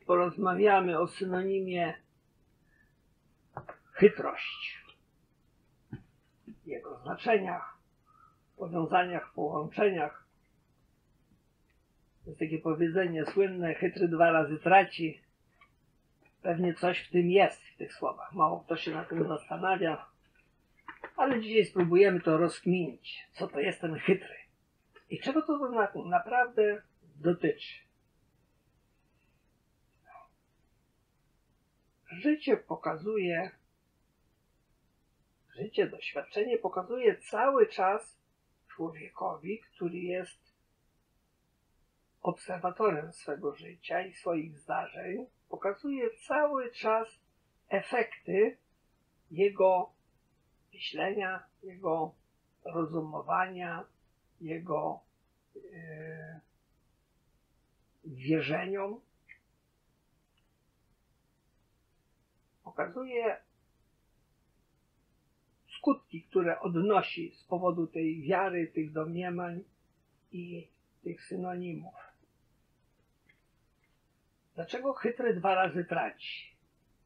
porozmawiamy o synonimie chytrość, jego znaczeniach, powiązaniach, połączeniach. Jest takie powiedzenie słynne: chytry 2 razy traci. Pewnie coś w tym jest, w tych słowach. Mało kto się na tym zastanawia, ale dzisiaj spróbujemy to rozkminić, co to jest ten chytry i czego to naprawdę dotyczy. Doświadczenie pokazuje cały czas człowiekowi, który jest obserwatorem swego życia i swoich zdarzeń, pokazuje cały czas efekty jego myślenia, jego rozumowania, jego wierzeniom. Pokazuje skutki, które odnosi z powodu tej wiary, tych domniemań i tych synonimów. Dlaczego chytry 2 razy traci?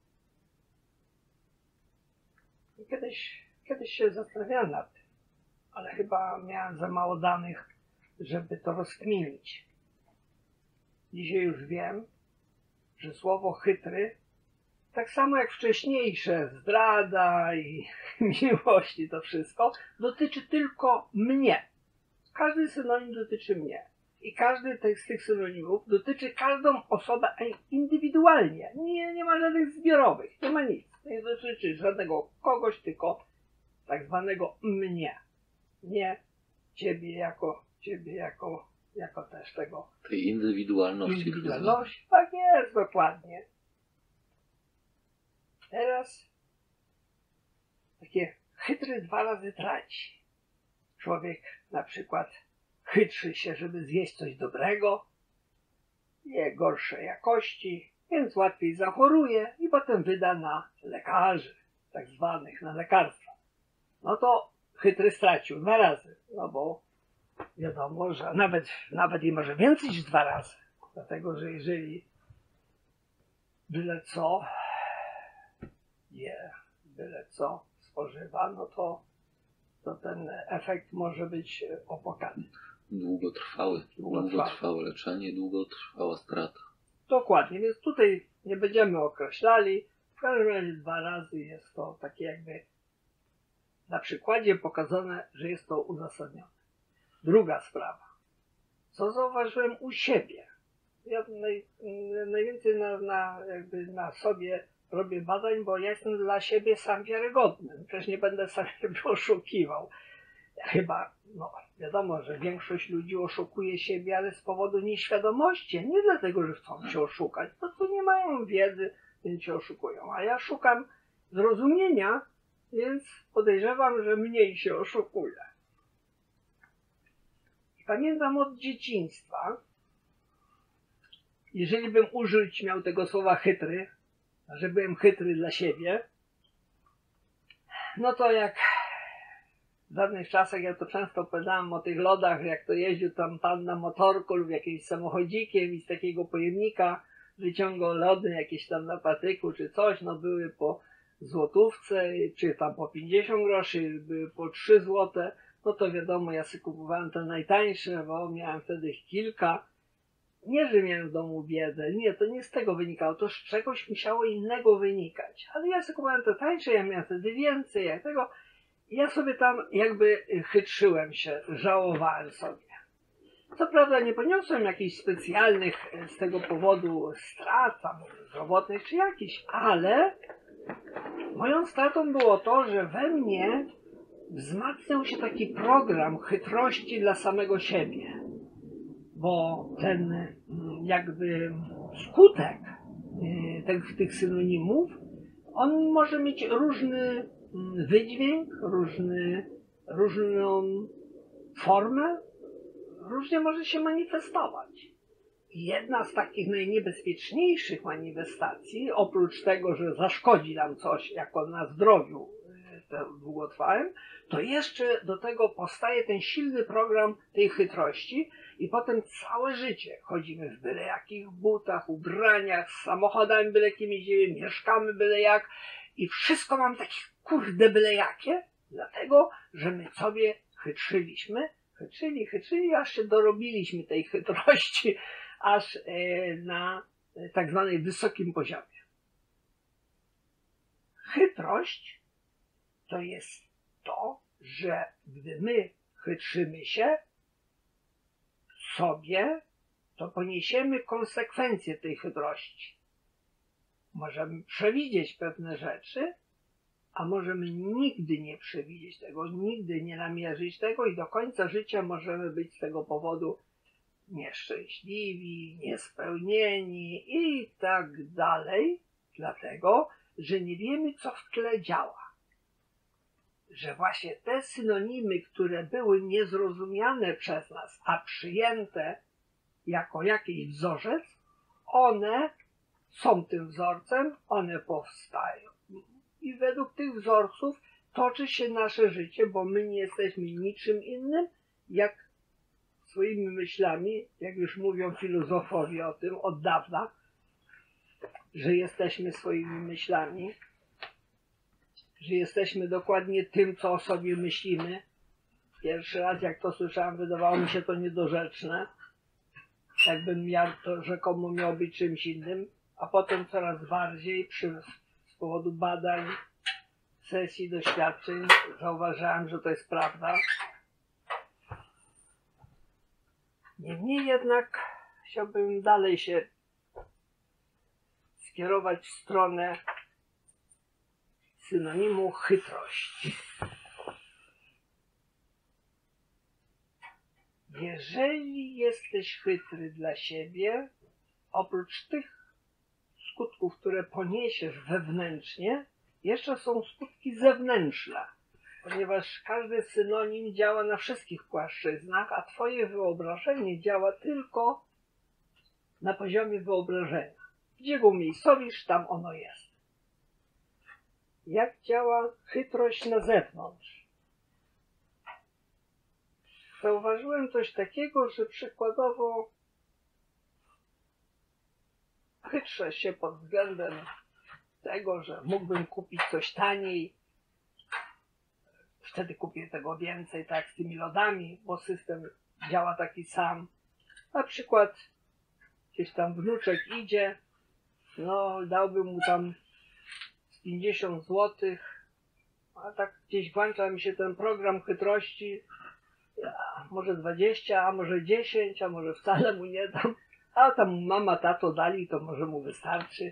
Kiedyś się zastanawiałem nad tym, ale chyba miałem za mało danych, żeby to rozkminić. Dzisiaj już wiem, że słowo chytry, tak samo jak wcześniejsze, zdrada i miłość i to wszystko, dotyczy tylko mnie. Każdy synonim dotyczy mnie. I każdy z tych synonimów dotyczy każdą osobę indywidualnie. Nie ma żadnych zbiorowych, nie ma nic. Nie dotyczy żadnego kogoś, tylko tak zwanego mnie. Nie ciebie jako też tego. Tej indywidualności. Indywidualności, tak jest, dokładnie. Teraz takie chytry 2 razy traci. Człowiek na przykład chytrzy się, żeby zjeść coś dobrego, je gorszej jakości, więc łatwiej zachoruje i potem wyda na lekarzy, tak zwanych, na lekarstwa. No to chytry stracił 2 razy, no bo wiadomo, że nawet i może więcej niż 2 razy. Dlatego, że jeżeli byle co je, byle co spożywa, no to ten efekt może być opłakany. Długotrwałe leczenie, długotrwała strata. Dokładnie, więc tutaj nie będziemy określali. W każdym razie 2 razy jest to takie jakby na przykładzie pokazane, że jest to uzasadnione. Druga sprawa. Co zauważyłem u siebie? Ja najwięcej na sobie robię badań, bo ja jestem dla siebie sam wiarygodny. Przecież nie będę sam siebie oszukiwał. Chyba, no wiadomo, że większość ludzi oszukuje siebie, ale z powodu nieświadomości, nie dlatego, że chcą się oszukać. Po prostu nie mają wiedzy, więc się oszukują. A ja szukam zrozumienia, więc podejrzewam, że mniej się oszukuje. I pamiętam od dzieciństwa, jeżeli bym użyć miał tego słowa chytry, że byłem chytry dla siebie, no to jak w dawnych czasach, ja to często opowiadałem o tych lodach, jak to jeździł tam pan na motorku lub jakimś samochodzikiem i z takiego pojemnika wyciągał lody jakieś tam na patyku czy coś, no były po złotówce, czy tam po 50 groszy, były po 3 złote, no to wiadomo, ja sobie kupowałem te najtańsze, bo miałem wtedy ich kilka. Nie, że miałem w domu biedę, nie, to nie z tego wynikało, to z czegoś musiało innego wynikać. Ale ja sobie kupowałem te tańsze, ja miałem wtedy więcej, jak tego. Ja sobie tam jakby chytrzyłem się, żałowałem sobie. Co prawda nie poniosłem jakichś specjalnych z tego powodu strat tam zdrowotnych czy jakichś, ale moją stratą było to, że we mnie wzmacniał się taki program chytrości dla samego siebie. Bo ten jakby skutek tych synonimów, on może mieć różny wydźwięk, różną formę, różnie może się manifestować. I jedna z takich najniebezpieczniejszych manifestacji, oprócz tego, że zaszkodzi nam coś jako na zdrowiu długotrwałym, to jeszcze do tego powstaje ten silny program tej chytrości I potem całe życie chodzimy w byle jakich butach, ubraniach, z samochodami byle jakimi jeździmy, mieszkamy byle jak i wszystko mam takie kurde byle jakie, dlatego, że my sobie chytrzyliśmy, aż się dorobiliśmy tej chytrości, aż na tak zwanej wysokim poziomie. Chytrość to jest to, że gdy my chytrzymy się sobie, to poniesiemy konsekwencje tej chytrości. Możemy przewidzieć pewne rzeczy, a możemy nigdy nie przewidzieć tego, nigdy nie namierzyć tego i do końca życia możemy być z tego powodu nieszczęśliwi, niespełnieni i tak dalej, dlatego, że nie wiemy, co w tle działa. Że właśnie te synonimy, które były niezrozumiane przez nas, a przyjęte jako jakiś wzorzec, one są tym wzorcem, one powstają. I według tych wzorców toczy się nasze życie, bo my nie jesteśmy niczym innym, jak swoimi myślami, jak już mówią filozofowie o tym od dawna, że jesteśmy swoimi myślami, że jesteśmy dokładnie tym, co o sobie myślimy. Pierwszy raz, jak to słyszałem, wydawało mi się to niedorzeczne, jakbym ja to rzekomo miał być czymś innym, a potem coraz bardziej z powodu badań, sesji, doświadczeń zauważyłem, że to jest prawda. Niemniej jednak chciałbym dalej się skierować w stronę synonimu chytrość. Jeżeli jesteś chytry dla siebie, oprócz tych skutków, które poniesiesz wewnętrznie, jeszcze są skutki zewnętrzne, ponieważ każdy synonim działa na wszystkich płaszczyznach, a twoje wyobrażenie działa tylko na poziomie wyobrażenia. Gdzie go umiejscowisz, tam ono jest. Jak działa chytrość na zewnątrz? Zauważyłem coś takiego, że przykładowo chytrzę się pod względem tego, że mógłbym kupić coś taniej, wtedy kupię tego więcej, tak jak z tymi lodami, bo system działa taki sam. Na przykład gdzieś tam wnuczek idzie, no dałbym mu tam z 50 zł, a tak gdzieś włącza mi się ten program chytrości, może 20, a może 10, a może wcale mu nie dam, a tam mama, tato dali, to może mu wystarczy.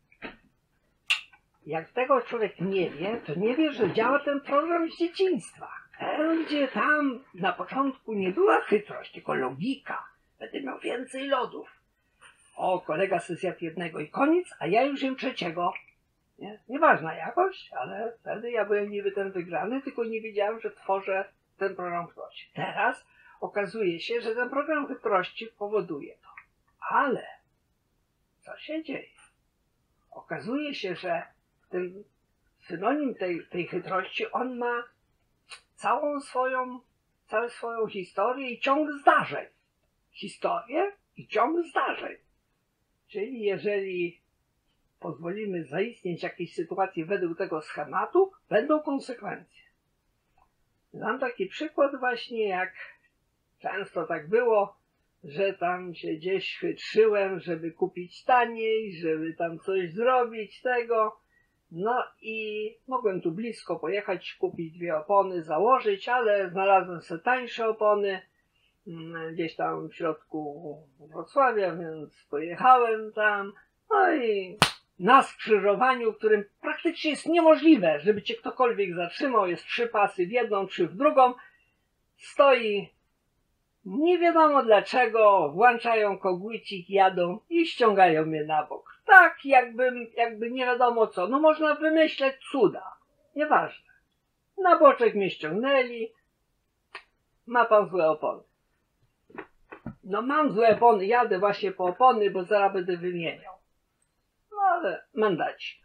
Jak tego człowiek nie wie, to nie wie, że działa ten program z dzieciństwa. Gdzie tam na początku nie była chytrość, tylko logika. Będę miał więcej lodów. O, kolega se zjadł jednego i koniec, a ja już jem trzeciego. Nieważna jakość, ale wtedy ja byłem niby ten wygrany, tylko nie wiedziałem, że tworzę ten program chytrości. Teraz okazuje się, że ten program chytrości powoduje to. Ale co się dzieje? Okazuje się, że ten synonim tej chytrości, on ma całą swoją historię i ciąg zdarzeń. Historię i ciąg zdarzeń. Czyli jeżeli pozwolimy zaistnieć jakiejś sytuacji według tego schematu, będą konsekwencje. Dam taki przykład właśnie, jak często tak było, że tam się gdzieś chytrzyłem, żeby kupić taniej, żeby tam coś zrobić tego. No i mogłem tu blisko pojechać, kupić 2 opony, założyć, ale znalazłem sobie tańsze opony gdzieś tam w środku Wrocławia, więc pojechałem tam. No i na skrzyżowaniu, w którym praktycznie jest niemożliwe, żeby cię ktokolwiek zatrzymał, jest 3 pasy w jedną, 3 w drugą, stoi nie wiadomo dlaczego, włączają kogucik, jadą i ściągają mnie na bok. Tak jakby nie wiadomo co. No można wymyśleć cuda. Nieważne. Na boczek mnie ściągnęli. Ma pan złe opony. No mam złe opony, jadę właśnie po opony, bo zaraz będę wymieniał. No ale mandacik.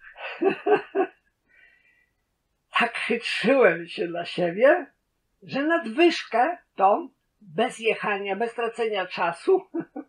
Tak chytrzyłem się dla siebie, że nadwyżkę tą bez jechania, bez tracenia czasu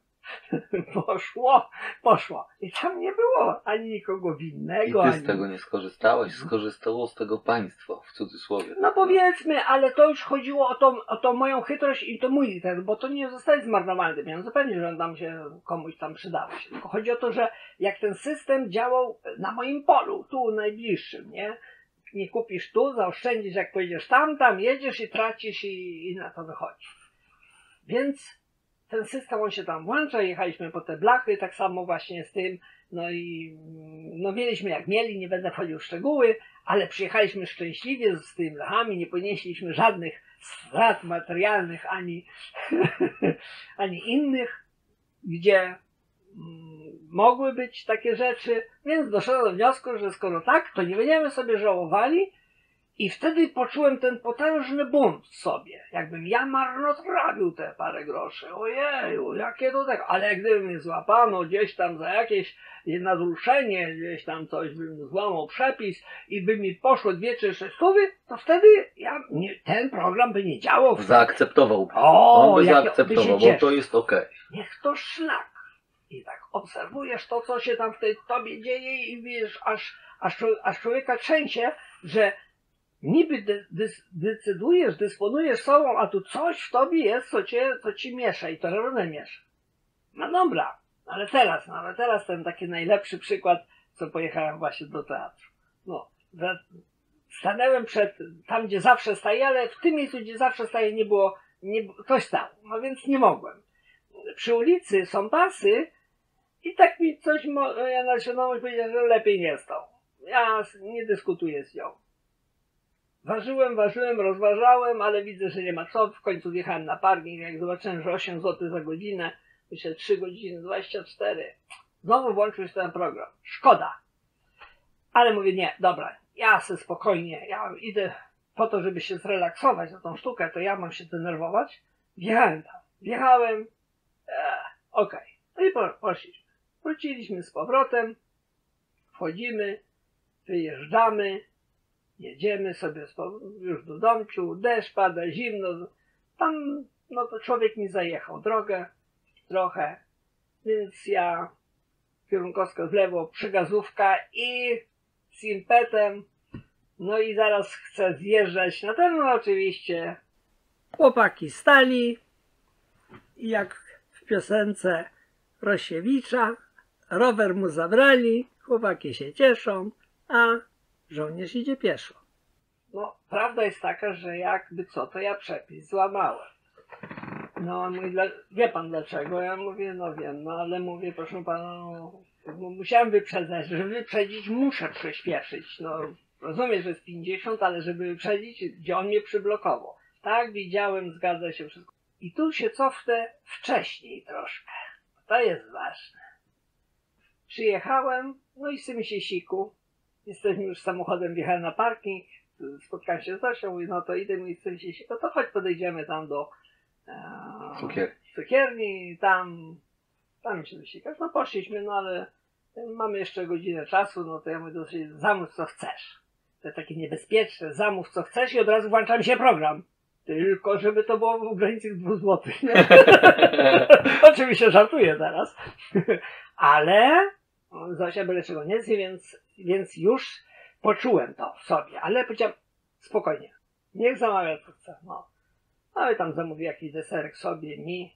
poszło. I tam nie było ani nikogo I winnego, ty ani... z tego nie skorzystałeś? Skorzystało z tego państwo, w cudzysłowie. No powiedzmy, ale to już chodziło o tą moją chytrość i to mój ten, bo to nie zostaje zmarnowane te pieniądze. Pewnie, że on tam się komuś tam przydały się. Tylko chodzi o to, że jak ten system działał na moim polu, tu najbliższym, nie? Nie kupisz tu, zaoszczędzisz jak pojedziesz tam jedziesz i tracisz i na to wychodzi. Więc ten system, on się tam włącza, jechaliśmy po te blachy, tak samo właśnie z tym, no i no mieliśmy jak mieli, nie będę wchodził w szczegóły, ale przyjechaliśmy szczęśliwie z tymi blachami, nie ponieśliśmy żadnych strat materialnych ani, ani innych, gdzie mogły być takie rzeczy, więc doszedłem do wniosku, że skoro tak, to nie będziemy sobie żałowali. I wtedy poczułem ten potężny bunt w sobie. Jakbym ja marnotrawił te parę groszy. Ojeju, jakie to tego. Ale jak gdyby mnie złapano gdzieś tam za jakieś naruszenie, gdzieś tam coś bym złamał przepis i by mi poszło 2 czy 6 stówy, to wtedy ten program by nie działał. Zaakceptował. O, On by jak zaakceptował, by się bo to jest okej. Niech to szlak. I tak obserwujesz to, co się tam w tej tobie dzieje i wiesz, aż człowieka trzęsie, że niby decydujesz, dysponujesz sobą, a tu coś w tobie jest, co ci miesza i to równe miesza. No dobra, ale teraz ten taki najlepszy przykład, co pojechałem właśnie do teatru. No, stanęłem tam, gdzie zawsze staję, ale w tym miejscu, gdzie zawsze staję, ktoś stał, no więc nie mogłem. Przy ulicy są pasy i tak mi coś, ja na świadomość powiedziałem, że lepiej nie stał. Ja nie dyskutuję z nią. Ważyłem, rozważałem, ale widzę, że nie ma co. W końcu wjechałem na parking, jak zobaczyłem, że 8 zł za godzinę, myślę 3 godziny 24. Znowu włączył się ten program. Szkoda. Ale mówię, nie, dobra, ja sobie spokojnie, ja idę po to, żeby się zrelaksować na tą sztukę, to ja mam się denerwować. Wjechałem, okej. No i poszliśmy. Wróciliśmy z powrotem, wchodzimy, wyjeżdżamy, jedziemy sobie już do domciu, deszcz pada, zimno, tam no to człowiek mi zajechał drogę trochę, więc ja kierunkowska w lewo, przygazówka i z impetem, no i zaraz chcę zjeżdżać na ten, no oczywiście chłopaki stali i jak w piosence Rosiewicza, rower mu zabrali, chłopaki się cieszą, a żołnierz idzie pieszo. No, prawda jest taka, że jakby co, to ja przepis złamałem. No, on mówi, wie pan dlaczego? Ja mówię, no wiem, no ale mówię, proszę pana, no, musiałem wyprzedzać, żeby wyprzedzić muszę przyspieszyć. No, rozumiem, że jest 50, ale żeby wyprzedzić, gdzie on mnie przyblokował. Tak, widziałem, zgadza się wszystko. I tu się cofnę wcześniej troszkę. To jest ważne. Przyjechałem, no i z się siku. Jesteśmy już samochodem, wjechałem na parking, spotkałem się z Zosią, mówię, no to idę mi z tym się siku, to chodź podejdziemy tam do cukierni, tam się dosikasz. No poszliśmy, no ale mamy jeszcze godzinę czasu, no to ja mówię, zamów co chcesz. To jest takie niebezpieczne, zamów co chcesz i od razu włącza mi się program. Tylko żeby to było w granicy 2 zł. Oczywiście żartuję teraz. Ale Zosia byle czego nie zje, więc już poczułem to w sobie. Ale powiedziałem, spokojnie, niech zamawia co chce. No. Ale tam zamówi jakiś deserek sobie, mi.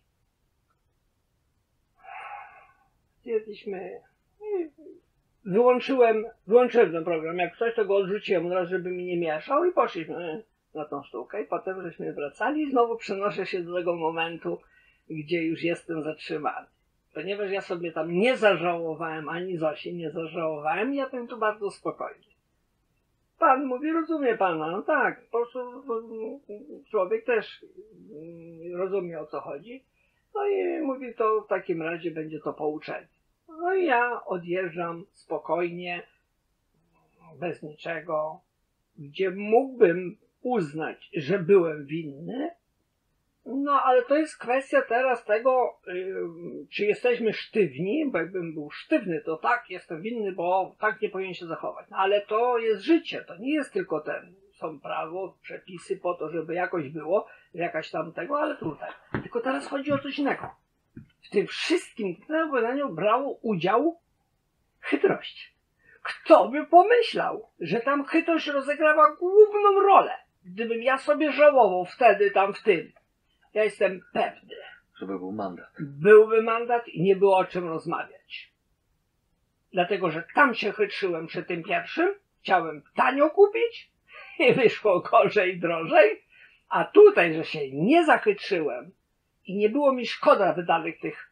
Zjedliśmy. Wyłączyłem ten program. Jak coś, to go odrzuciłem od razu, żeby mi nie mieszał i poszliśmy na tą sztukę. I potem żeśmy wracali i znowu przenoszę się do tego momentu, gdzie już jestem zatrzymany. Ponieważ ja sobie tam nie zażałowałem, ani Zosi nie zażałowałem, ja byłem tu bardzo spokojnie. Pan mówi, rozumie pana, no tak, po prostu człowiek też rozumie, o co chodzi. No i mówi, to w takim razie będzie to pouczenie. No i ja odjeżdżam spokojnie, bez niczego, gdzie mógłbym uznać, że byłem winny. No, ale to jest kwestia teraz tego, czy jesteśmy sztywni, bo jakbym był sztywny, to tak, jestem winny, bo tak nie powinien się zachować. No, ale to jest życie, to nie jest tylko ten są prawo, przepisy po to, żeby jakoś było, jakaś tam tego, ale tutaj. Tylko teraz chodzi o coś innego. W tym wszystkim w tym opowiadaniu brało udział chytrość. Kto by pomyślał, że tam chytrość rozegrała główną rolę? Gdybym ja sobie żałował wtedy tam w tym, ja jestem pewny, Żeby był mandat. byłby mandat i nie było o czym rozmawiać. Dlatego, że tam się chytrzyłem przy tym pierwszym, chciałem tanio kupić i wyszło gorzej, drożej, a tutaj, że się nie zachytrzyłem i nie było mi szkoda wydanych tych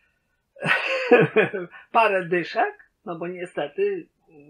parę dyszek, no bo niestety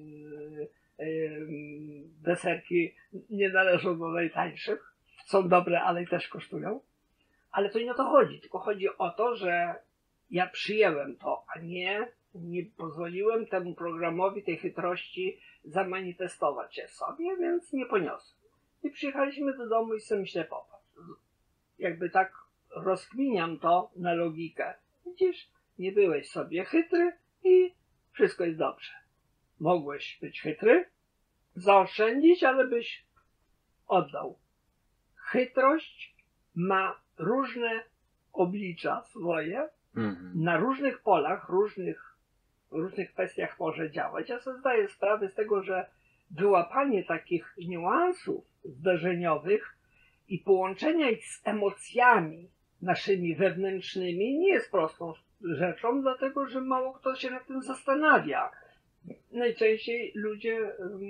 deserki nie należą do najtańszych, są dobre, ale i też kosztują. Ale to nie o to chodzi, tylko chodzi o to, że ja przyjęłem to, a nie pozwoliłem temu programowi, tej chytrości zamanifestować się w sobie, więc nie poniosłem. I przyjechaliśmy do domu i sobie myślę, popatrz, jakby tak rozkminiam to na logikę. Widzisz, nie byłeś sobie chytry i wszystko jest dobrze. Mogłeś być chytry, zaoszczędzić, ale byś oddał. Chytrość ma różne oblicza swoje, na różnych polach, różnych kwestiach może działać. Ja sobie zdaję sprawę z tego, że wyłapanie takich niuansów zdarzeniowych i połączenia ich z emocjami naszymi wewnętrznymi nie jest prostą rzeczą, dlatego że mało kto się nad tym zastanawia. Najczęściej ludzie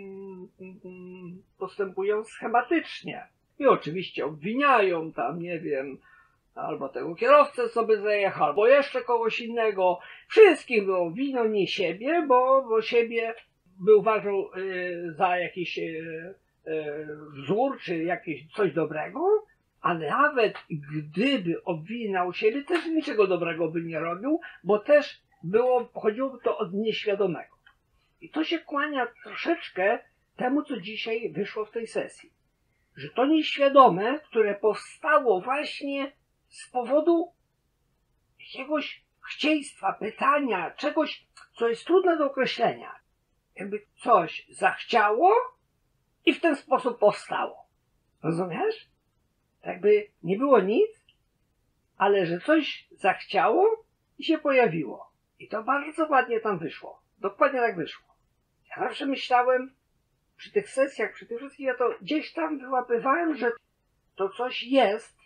postępują schematycznie i oczywiście obwiniają tam, nie wiem, albo tego kierowcę sobie zajechał, albo jeszcze kogoś innego. Wszystkich było winą, nie siebie, bo siebie by uważał za jakiś wzór, czy jakieś coś dobrego, a nawet gdyby obwinał siebie, też niczego dobrego by nie robił, bo też chodziło to od nieświadomego. I to się kłania troszeczkę temu, co dzisiaj wyszło w tej sesji. Że to nieświadome, które powstało właśnie z powodu jakiegoś chcieństwa, pytania, czegoś, co jest trudne do określenia. Jakby coś zachciało i w ten sposób powstało. Rozumiesz? Jakby nie było nic, ale że coś zachciało i się pojawiło. I to bardzo ładnie tam wyszło. Dokładnie tak wyszło. Ja zawsze myślałem, przy tych sesjach, przy tych wszystkich, ja to gdzieś tam wyłapywałem, że to coś jest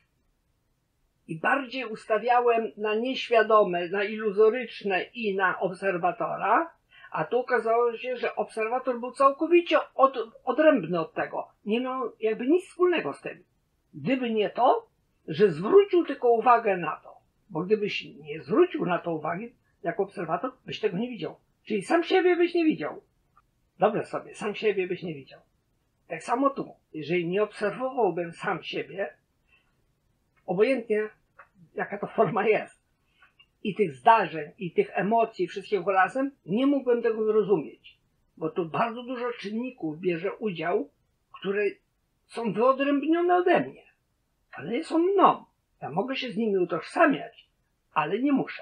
i bardziej ustawiałem na nieświadome, na iluzoryczne i na obserwatora, a tu okazało się, że obserwator był całkowicie odrębny od tego. Nie miał jakby nic wspólnego z tym. Gdyby nie to, że zwrócił tylko uwagę na to. Bo gdybyś nie zwrócił na to uwagi jako obserwator, byś tego nie widział. Czyli sam siebie byś nie widział. Dobre sobie, sam siebie byś nie widział. Tak samo tu. Jeżeli nie obserwowałbym sam siebie, obojętnie jaka to forma jest, i tych zdarzeń, i tych emocji, wszystkiego razem, nie mógłbym tego zrozumieć. Bo tu bardzo dużo czynników bierze udział, które są wyodrębnione ode mnie. Ale nie są mną. Ja mogę się z nimi utożsamiać, ale nie muszę.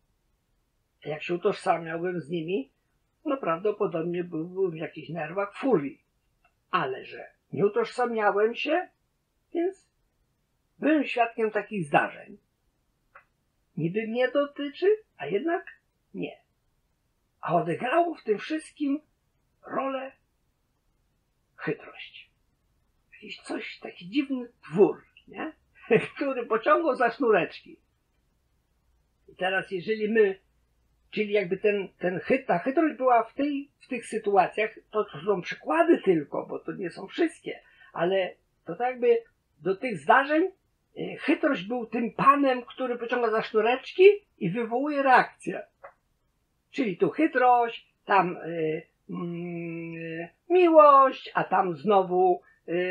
A jak się utożsamiałbym z nimi, no prawdopodobnie byłbym w jakichś nerwach furii. Ale że nie utożsamiałem się, więc byłem świadkiem takich zdarzeń. Niby mnie dotyczy, a jednak nie. A odegrało w tym wszystkim rolę chytrość. Jakiś coś, taki dziwny twór, nie? Który pociągał za sznureczki. I teraz jeżeli my, czyli jakby ta chytrość była w tych sytuacjach, to są przykłady tylko, bo to nie są wszystkie, ale to tak jakby do tych zdarzeń chytrość był tym panem, który pociąga za sznureczki i wywołuje reakcję. Czyli tu chytrość, tam miłość, a tam znowu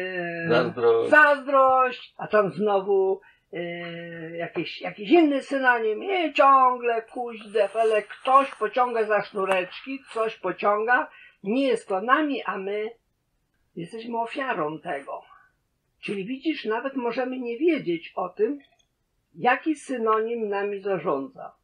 zazdrość, a tam znowu jakiś inny synonim. I ciągle kuźdefele, ktoś pociąga za sznureczki, coś pociąga, nie jest to nami, a my jesteśmy ofiarą tego. Czyli widzisz, nawet możemy nie wiedzieć o tym, jaki synonim nami zarządza.